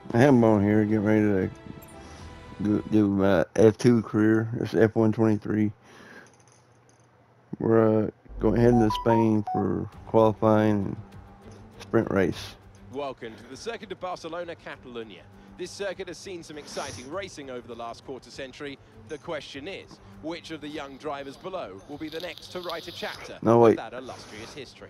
I have him on here, getting ready to do my F2 career. It's F123. We're going heading to Spain for qualifying and sprint race. Welcome to the Circuit of Barcelona, Catalunya. This circuit has seen some exciting racing over the last quarter century. The question is, which of the young drivers below will be the next to write a chapter No, of wait. that illustrious history?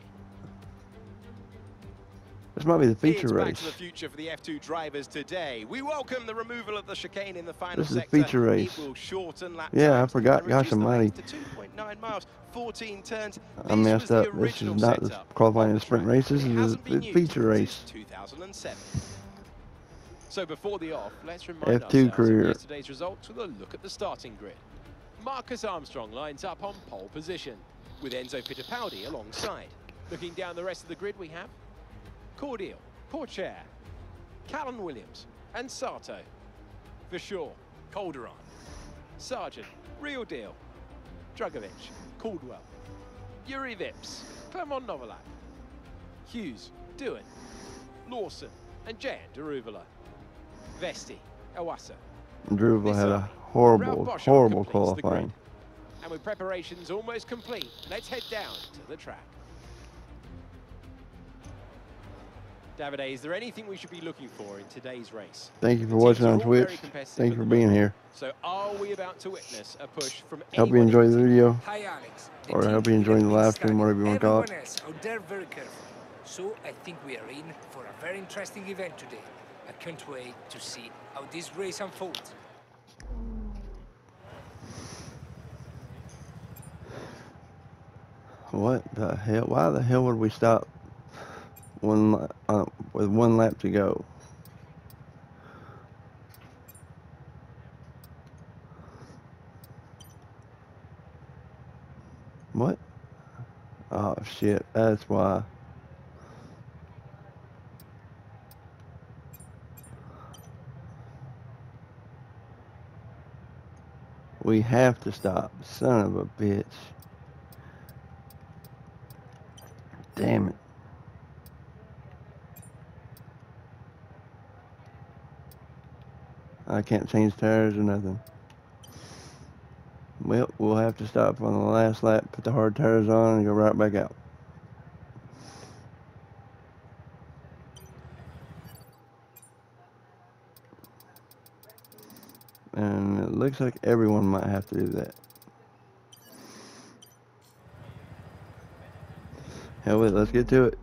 This might be the feature It's back race. to the future for the F2 drivers today. We welcome the removal of the chicane in the final This is the sector. feature race. It will shorten lap Yeah, I times forgot. and Gosh reduce the almighty. length to 2.9 miles, 14 turns. I This was messed the up. This is original not the setup qualifying of and the sprint track. race. This It is hasn't the been used feature race. since 2007. So before the off, let's remind F2 ourselves of career. yesterday's results with a look at the starting grid. Marcus Armstrong lines up on pole position, with Enzo Fittipaldi alongside. Looking down the rest of the grid, we have Cordial, Pourchaire, Callan Williams and Sato. For sure, Calderon, Sargent, Real Deal, Drugovic, Caldwell, Yuri Vips, Clermont Novalak, Hughes, Doohan, Lawson and Jan Daruvala. Vesti, Awasa. Druva had a Ralph horrible, Boschart horrible completes the qualifying. grid. And with preparations almost complete, let's head down to the track. Davide, is there anything we should be looking for in today's race? Thank you for The watching teams on are all very Twitch. competitive Thank at you for the being moment. here. So are we about to witness a push from Hope you anyone enjoyed in the particular? video, Hi Alex. The or I team hope you will enjoyed the have live been stream, whatever you want to call it. Everyone else out there very careful. So I think we are in for a very interesting event today. I can't wait to see how this race unfolds. What the hell? Why the hell would we stop with 1 lap to go? What? Oh shit, that's why. We have to stop. Son of a bitch. Damn it. I can't change tires or nothing. Well, we'll have to stop on the last lap, put the hard tires on, and go right back out. And it looks like everyone might have to do that. Hell with it, let's get to it.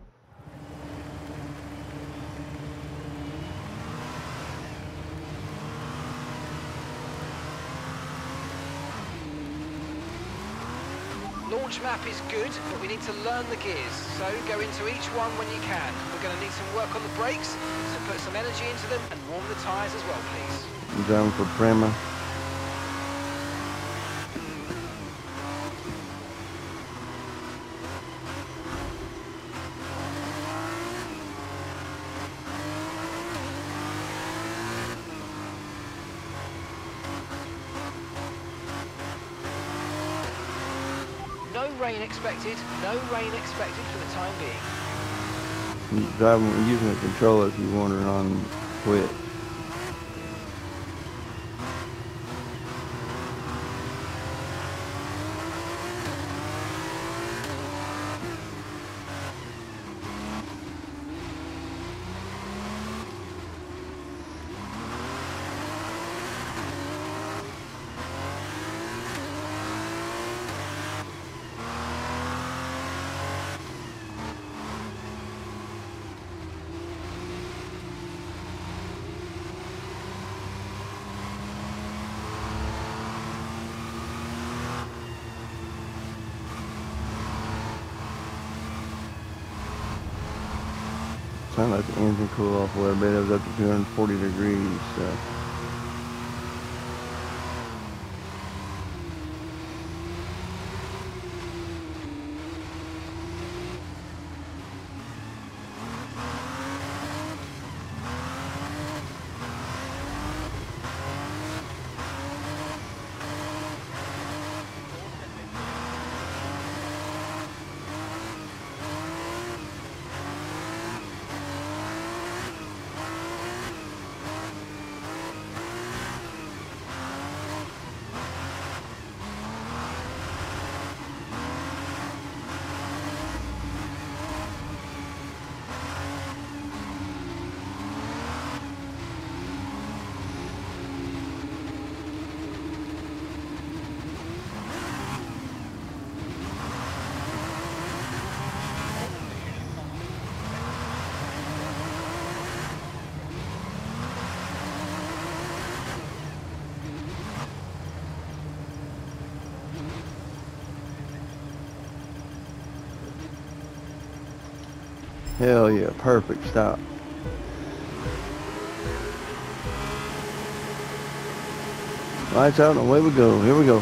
Launch map is good, but we need to learn the gears, so go into each one when you can. We're going to need some work on the brakes, so put some energy into them and warm the tyres as well, please. I'm driving for Prema. No rain expected for the time being. I'm driving using a controller if you're wondering on Twitch. Sounded like the engine cool off a little bit. It was up to 240 degrees, so. Hell yeah, perfect stop. Lights out and away we go. Here we go.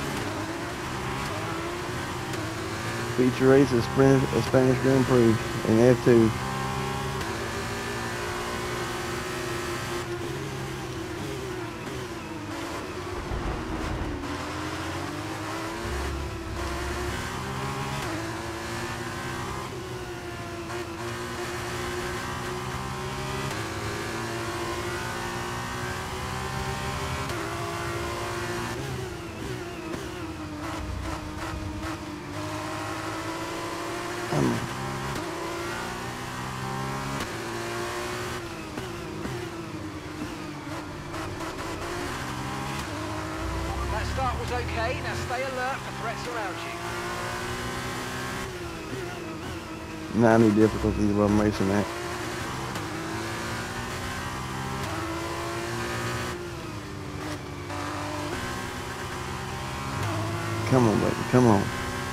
Feature race of Spanish Grand Prix in F2. That start was okay, now stay alert for threats around you. 90 difficulties while I'm racing that. Come on, baby, come on.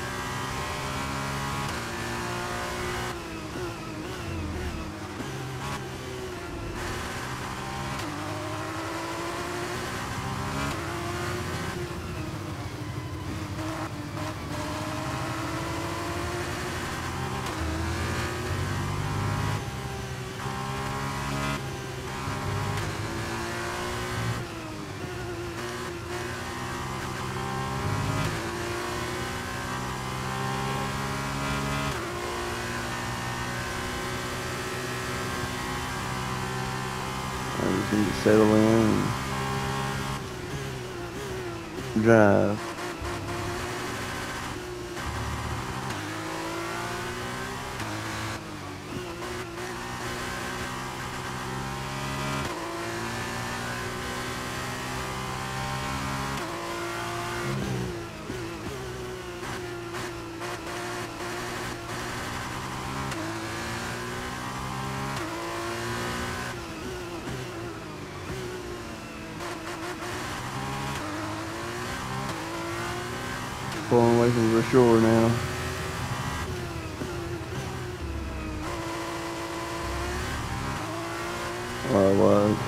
I just need to settle in and drive. Pulling away from the shore now. Well, I was.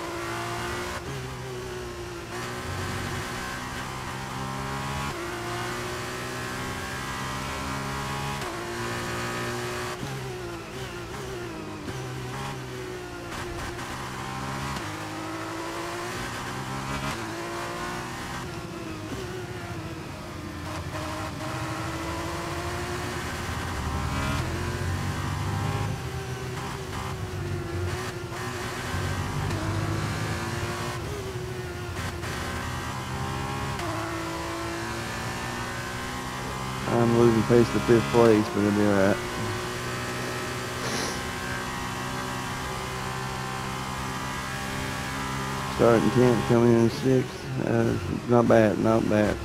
I'm losing pace to 5th place, but it'll be alright. Starting 10th, coming in 6th. Not bad, not bad.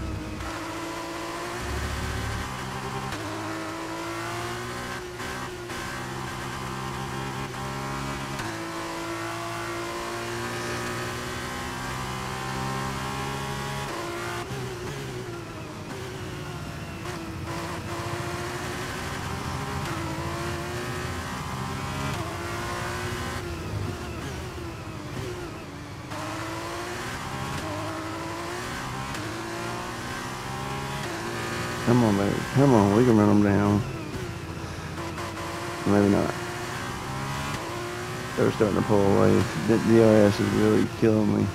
Come on, baby. Come on, we can run them down. Maybe not. They're starting to pull away. The DRS is really killing me.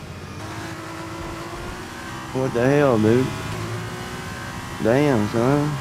What the hell, dude? Damn, son.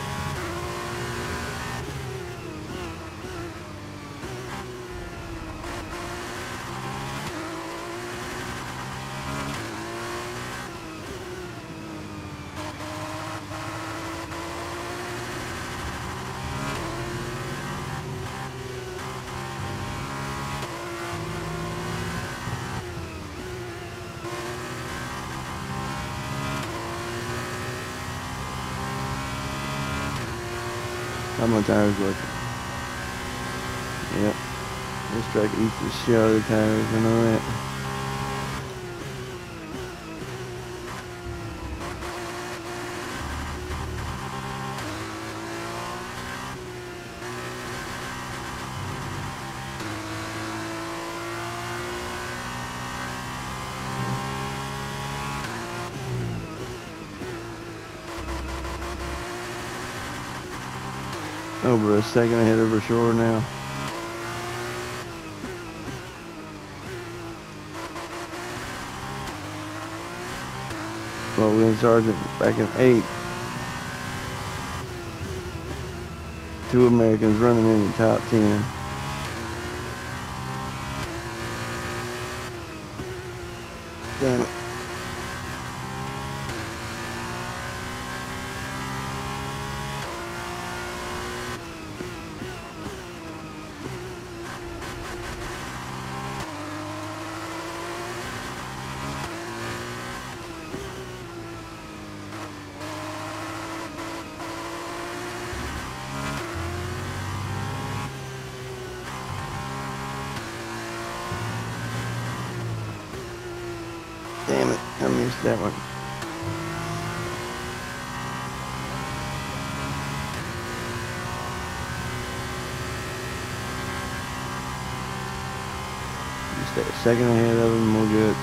How my tires looking? Yep. This track eats the shit out of the tires, I know that. Over a second ahead of Rashore now. Logan Sargent back in 8th. 2 Americans running in the top 10. Damn it. Damn it, I missed that one. Just a second ahead of him, we're good.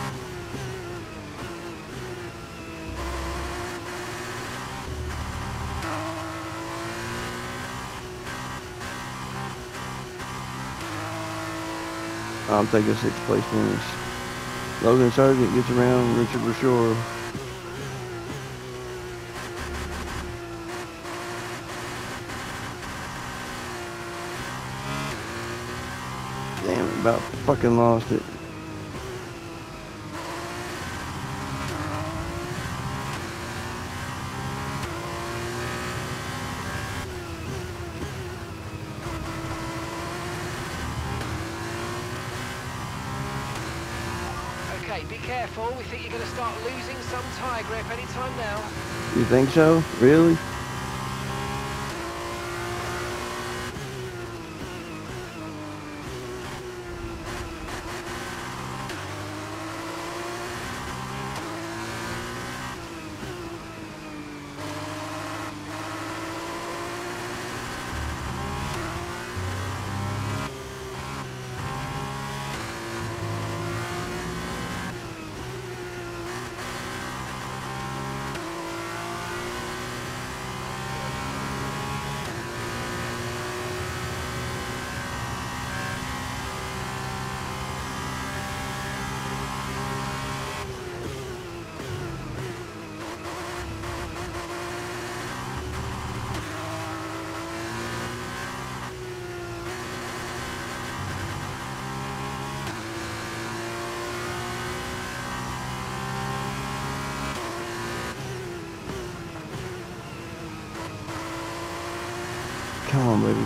I'll take a 6th place finish. Logan Sargent gets around Richard Rashore. Damn it, about fucking lost it. Okay, be careful. We think you're going to start losing some tyre grip anytime now. You think so? Really? Come on, baby.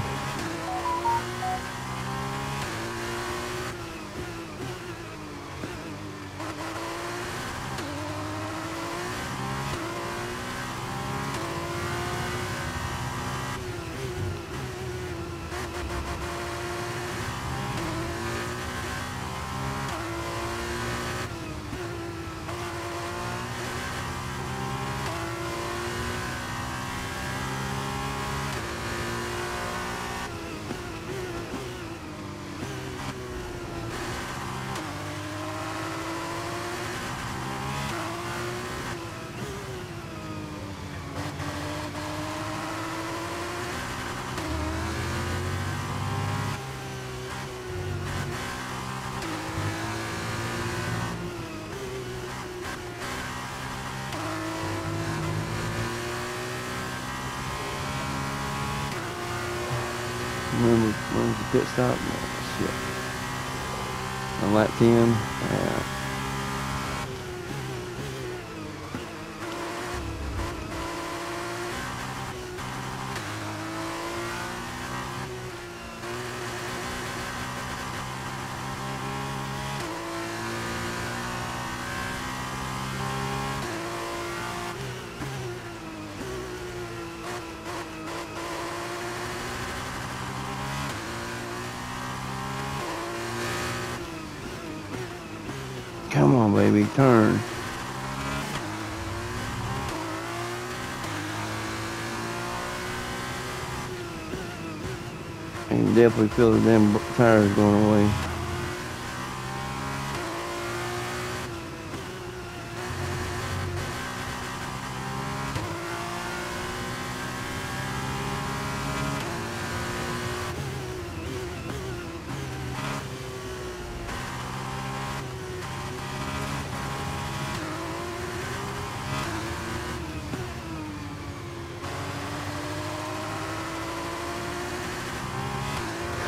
When's the pit stop? Oh, shit. On lap 10. Yeah. Come on, baby, turn. I can definitely feel the damn tires going away.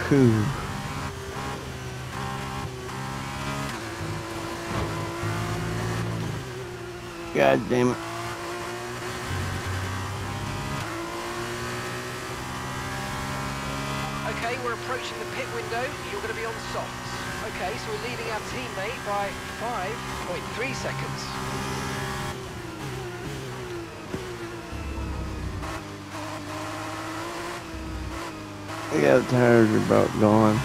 Whew. God damn it. Okay, we're approaching the pit window. You're going to be on softs. Okay, so we're leading our teammate by 5.3 seconds. Yeah, the tires are about gone.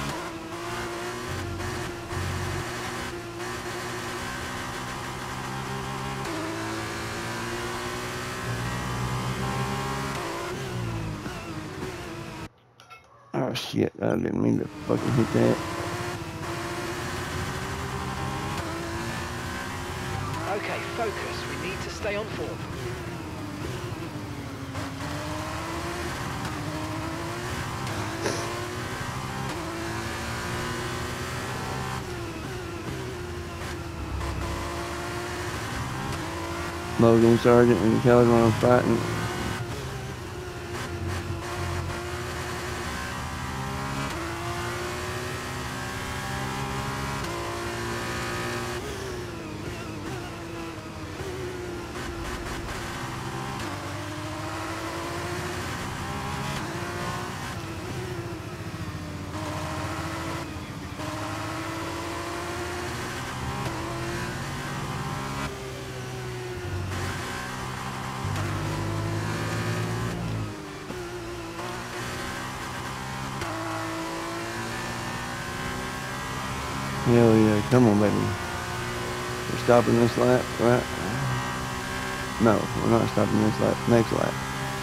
Oh shit, I didn't mean to fucking hit that. Okay, focus. We need to stay on form. Logan Sargent and Kelly are fighting. Hell yeah, come on baby. We're stopping this lap, right? No, we're not stopping this lap. Next lap.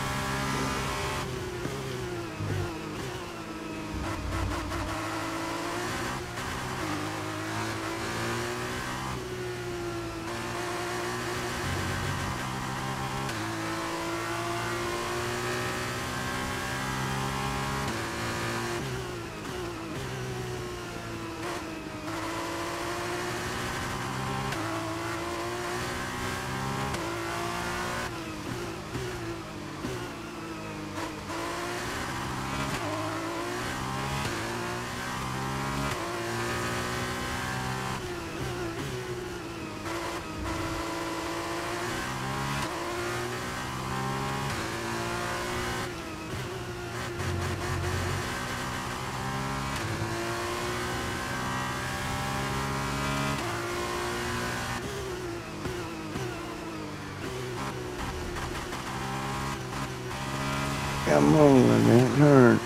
Come on, man, turn.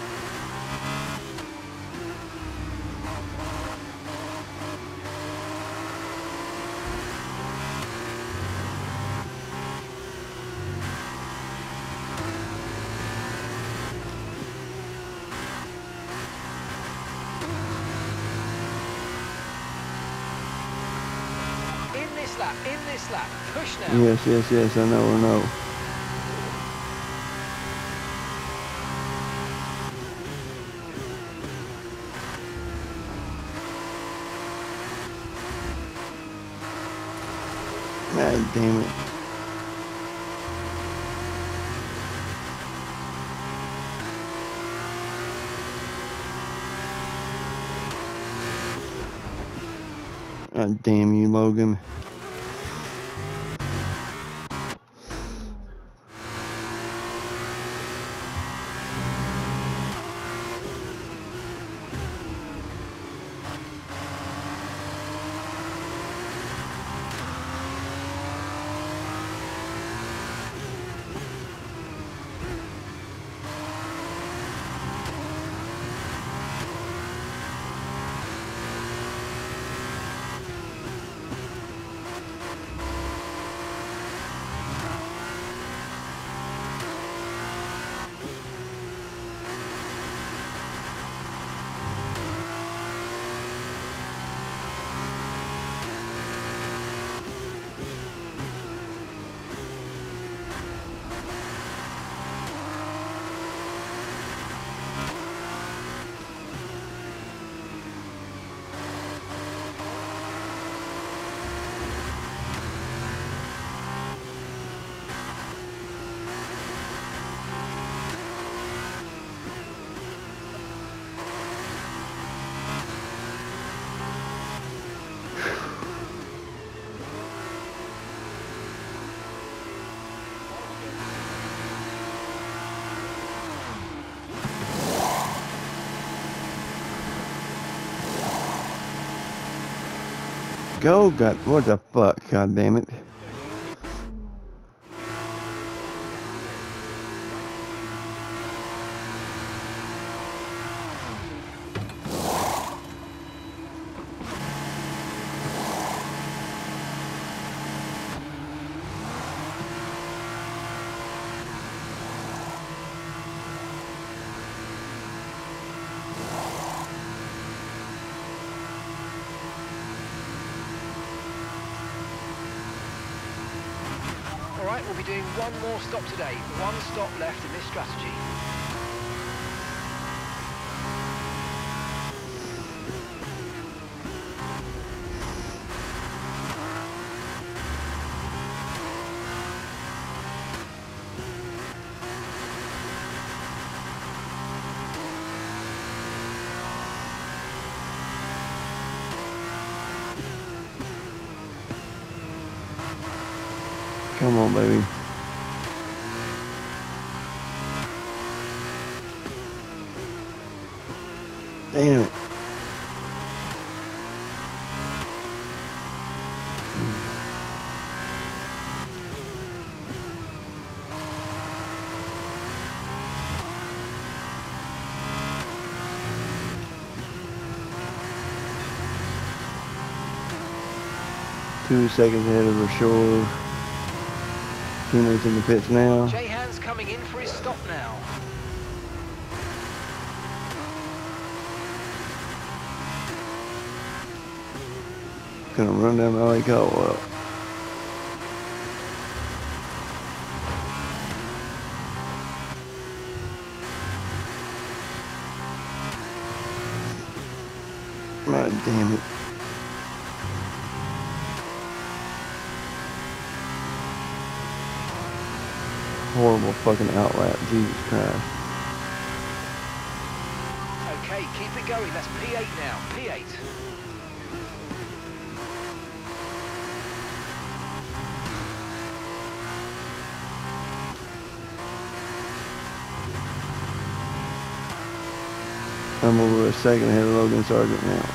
In this lap. Push now. Yes, I know. God damn it. God damn you, Logan. go. God, what the fuck? God damn it. All right, we'll be doing one more stop today. One stop left in this strategy. Come on, baby. Damn it. Two seconds ahead of Rashore. Teammates in the pits now. Jehan's coming in for his stop now. Gonna run down the Lake Caldwell. God damn it. Horrible fucking outlap, Jesus Christ. Okay, keep it going. That's P8 now. P8. I'm over a second ahead of Logan Sargent now.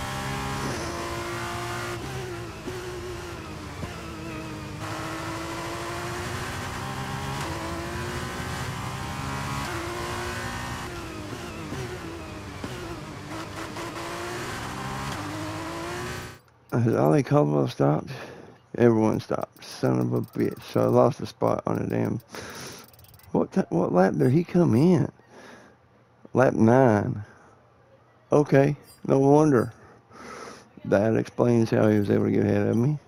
Has Ollie Caldwell stopped? Everyone stopped. Son of a bitch. So I lost a spot on a damn... What lap did he come in? Lap 9. Okay, no wonder. That explains how he was able to get ahead of me.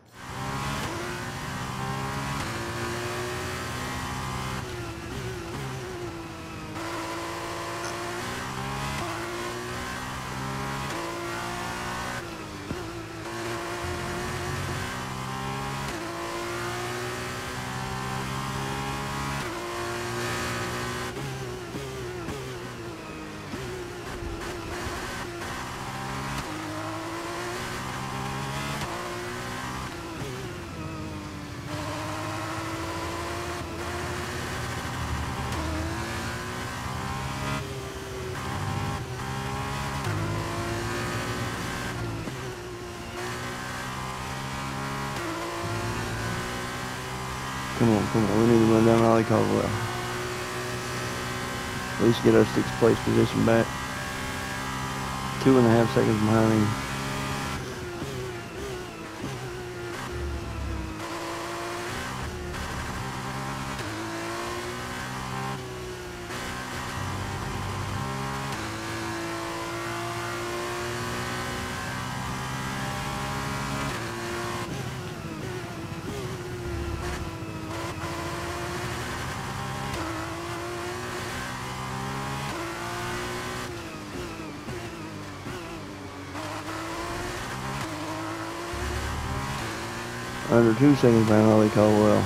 Come on, we need to run down Ollie Caldwell. At least get our 6th place position back. 2.5 seconds behind him. Under 2 seconds behind Ollie Caldwell.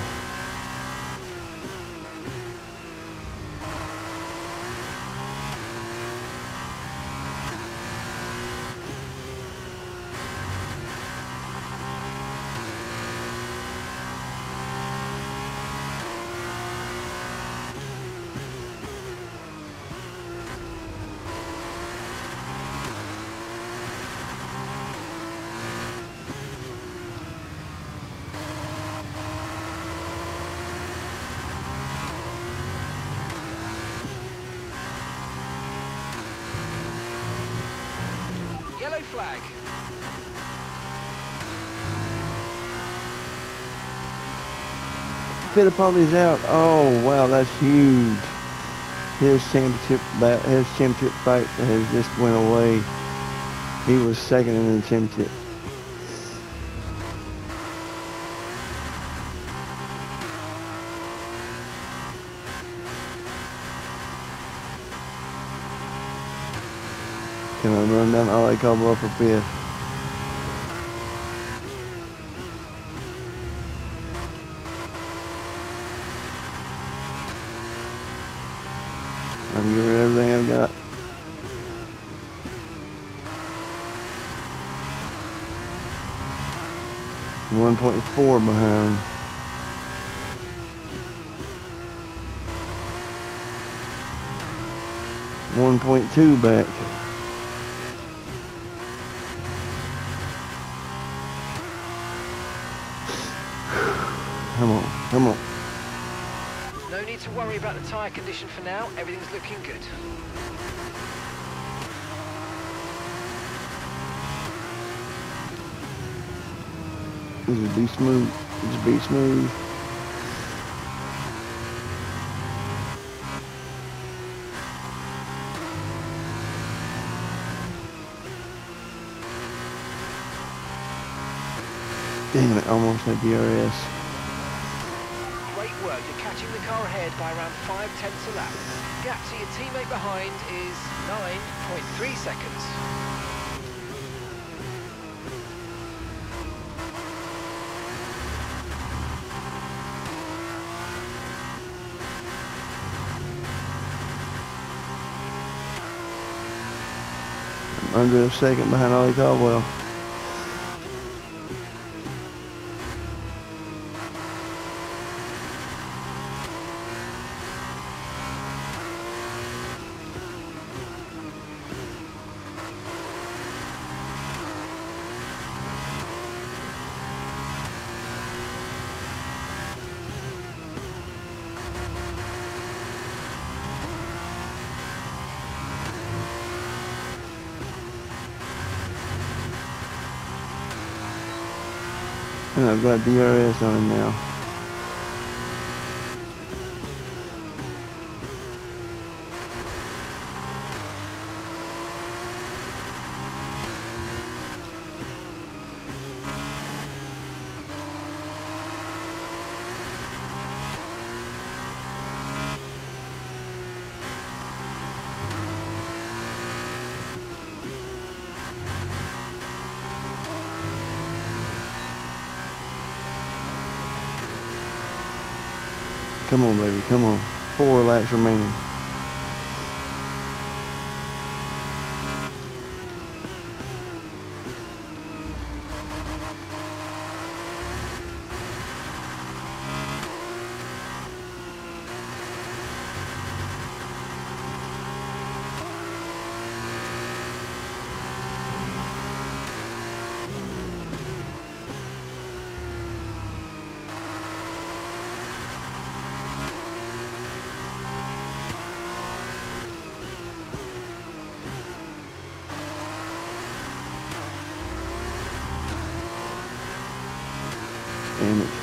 Yellow flag. Fittipaldi's out. Oh wow, that's huge. His championship fight has just went away. He was second in the championship. Can I run down Ollie Caldwell for fifth? I'm giving it everything I've got. .4 behind. .2 back. Come on, come on. No need to worry about the tyre condition for now. Everything's looking good. This is be smooth. Just be smooth. Damn it, almost had DRS. Great work. You're catching the car ahead by around 5/10 a lap. Gap to your teammate behind is 9.3 seconds. I'm under a second behind Ollie Caldwell. And I've got DRS on him now. Come on, baby, come on. 4 laps remaining. Damn it.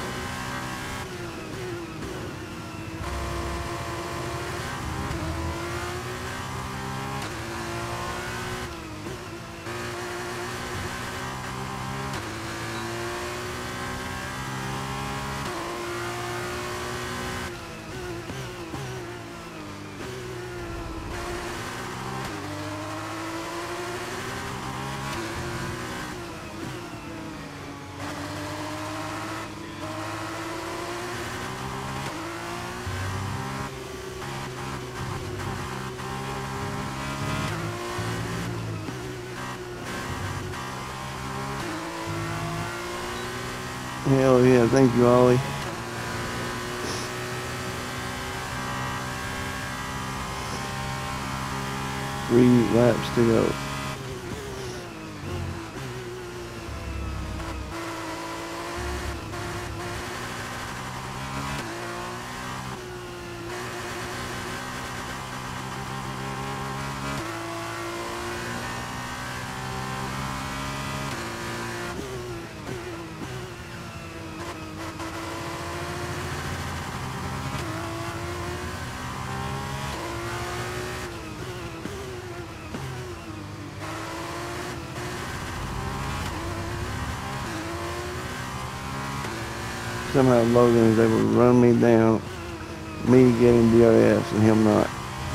Hell yeah, thank you, Ollie. Three laps to go. somehow Logan is able to run me down, me getting DRS and him not.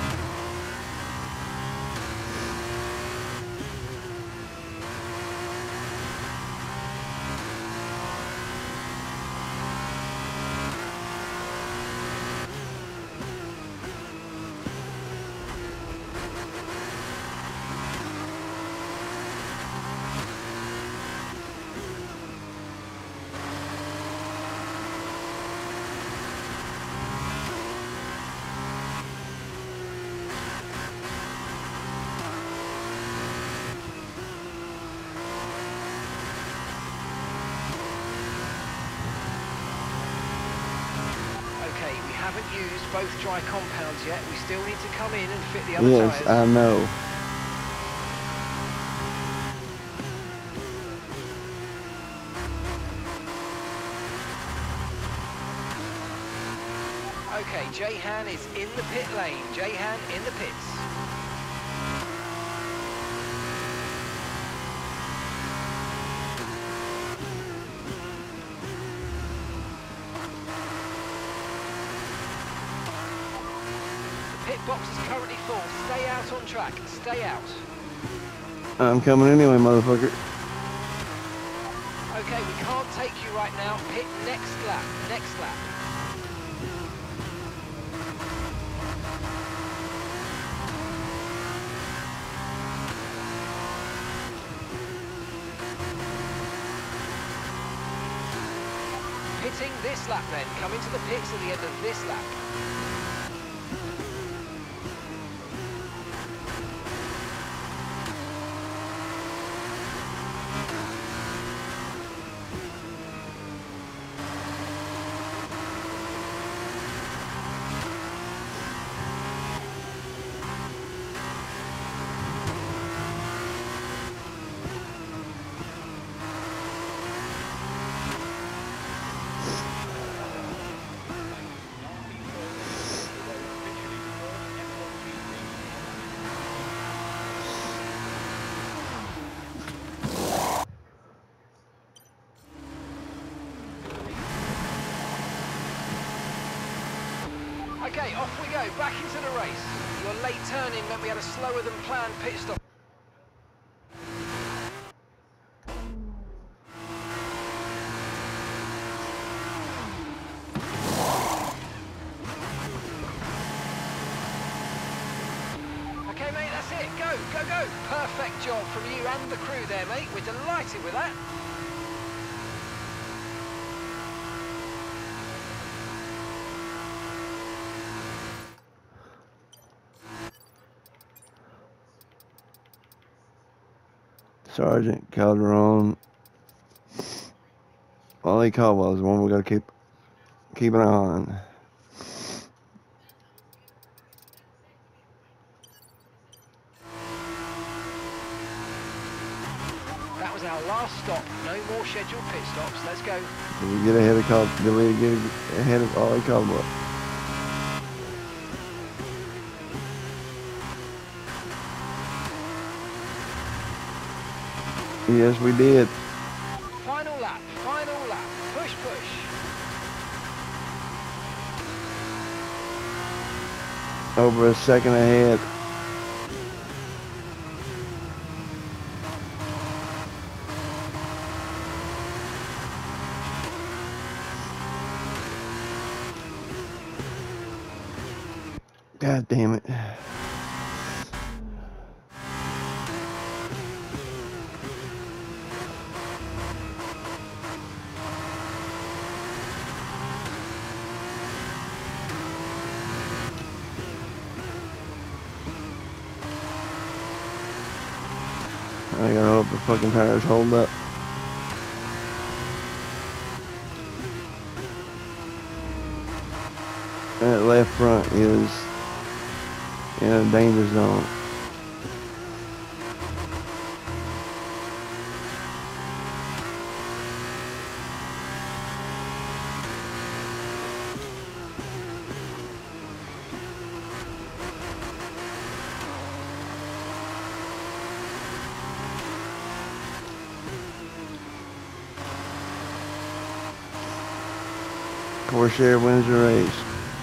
Okay, we haven't used both dry compounds yet. We still need to come in and fit the other Yes, tyres. I know. Okay, Jehan is in the pit lane. Jehan in the pits. The pit box is currently full. Stay out on track. Stay out. I'm coming anyway, motherfucker. Okay, we can't take you right now. Pit next lap. Next lap. Pitting this lap then. Coming to the pits at the end of this lap. Okay, off we go, back into the race. Your late turn-in meant we had a slower than planned pit stop. Okay mate, that's it, go, go, go. Perfect job from you and the crew there mate, we're delighted with that. Sergeant Calderon. Ollie Caldwell is the one we gotta keep an eye on. That was our last stop, no more scheduled pit stops, let's go. Did we get ahead of Did we get ahead of Ollie Caldwell? Yes, we did. Final lap, push, push. Over a second ahead. God damn it. I gotta hope the fucking tires hold up. That left front is in a danger zone. Corsair wins the race.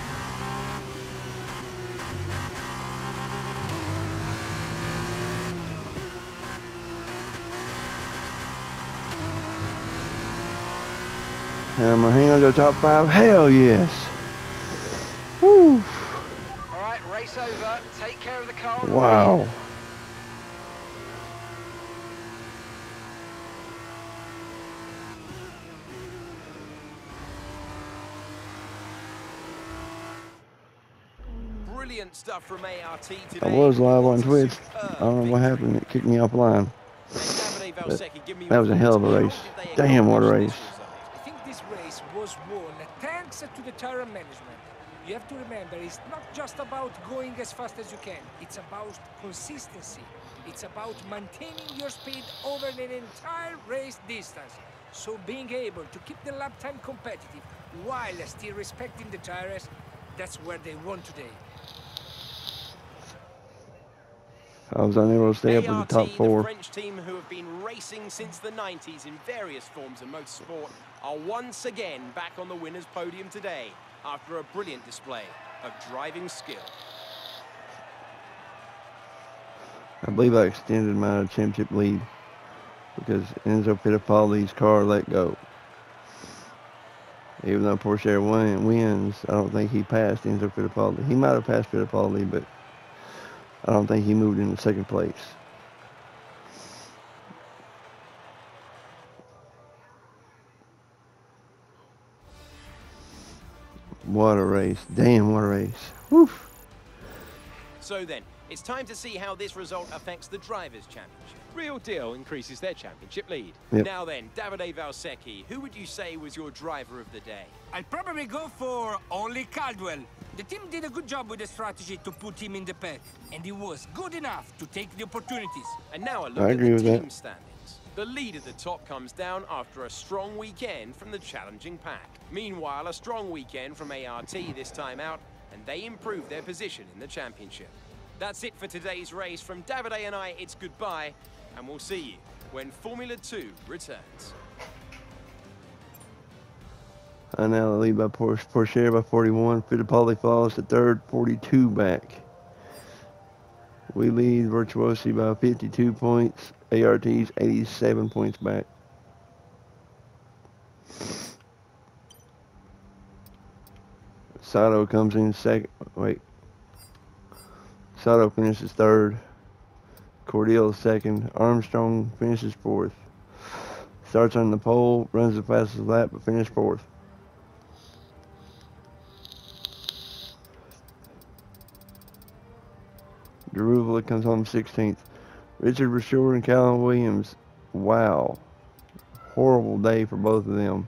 Am I hanging on to the top 5? Hell yes. Woo. All right, race over. Take care of the car on the Wow. rear. Brilliant stuff from ART today. I was live on It's a Twitch. superb I don't know what victory. happened. It kicked me offline. And Davide Valsecchi, give me That your was a hell of a thoughts. race. How did they Damn, what a accomplish race. this result? I think this race was won thanks to the tire management. You have to remember, it's not just about going as fast as you can. It's about consistency. It's about maintaining your speed over an entire race distance. So being able to keep the lap time competitive while still respecting the tires, that's where they won today. I was unable to stay up with ART, the top 4. the French team who have been racing since the 90s in various forms of motorsport, are once again back on the winner's podium today after a brilliant display of driving skill. I believe I extended my championship lead because Enzo Fittipaldi's car let go. Even though Corsair wins, I don't think he passed Enzo Fittipaldi. He might have passed Fittipaldi, but I don't think he moved into second place. What a race. Damn, what a race. Woo. So then, it's time to see how this result affects the Drivers' Championship. Real Deal increases their championship lead. Yep. Now then, Davide Valsecchi, who would you say was your driver of the day? I'll probably go for Ollie Caldwell. The team did a good job with the strategy to put him in the pack, and he was good enough to take the opportunities. And now a I look at agree the with team that. standings. The lead at the top comes down after a strong weekend from the challenging pack. Meanwhile, a strong weekend from ART this time out, and they improve their position in the championship. That's it for today's race. From Davide and I, it's goodbye, and we'll see you when Formula 2 returns. I now lead by Corsair by 41. Fittipaldi follows to third, 42 back. We lead Virtuosi by 52 points. ART's 87 points back. Sato comes in second. Wait. Sato finishes third. Cordial second. Armstrong finishes fourth. Starts on the pole, runs the fastest lap, but finished fourth. Daruvula comes home 16th. Richard Rashore and Callum Williams. Wow. Horrible day for both of them.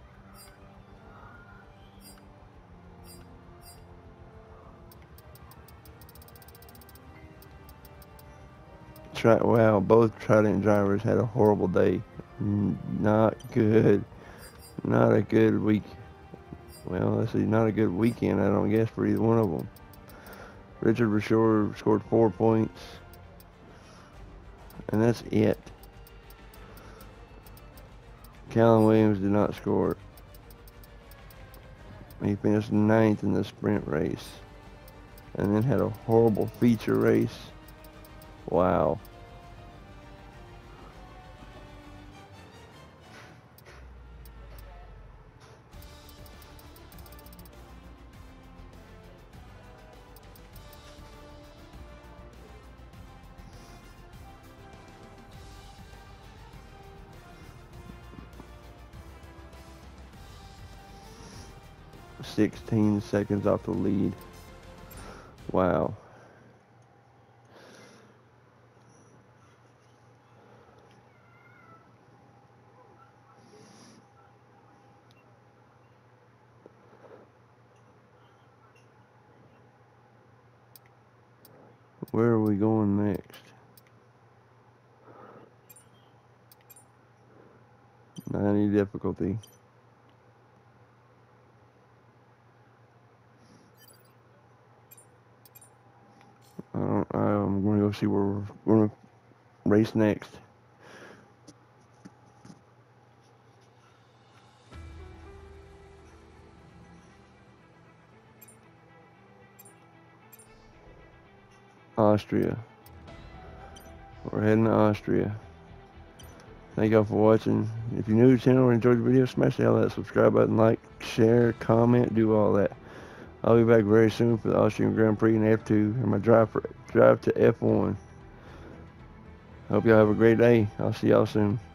Wow, both Trident drivers had a horrible day. Not good. Not a good week. Well, let's see, not a good weekend, I don't guess, for either one of them. Richard Rashore scored 4 points. And that's it. Callum Williams did not score. He finished 9th in the sprint race. And then had a horrible feature race. Wow. $16 seconds off the lead. Wow. Where are we going next? 90 difficulty. I'm going to go see where we're going to race next. Austria. We're heading to Austria. Thank y'all for watching. If you're new to the channel or enjoyed the video, smash the hell out of that subscribe button, like, share, comment, do all that. I'll be back very soon for the Austrian Grand Prix and F2 and my drive to F1. Hope y'all have a great day. I'll see y'all soon.